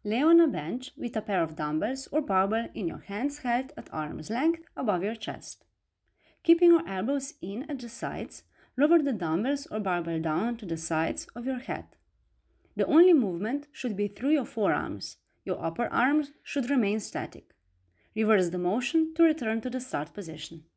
Lay on a bench with a pair of dumbbells or barbell in your hands held at arm's length above your chest. Keeping your elbows in at the sides, lower the dumbbells or barbell down to the sides of your head. The only movement should be through your forearms. Your upper arms should remain static. Reverse the motion to return to the start position.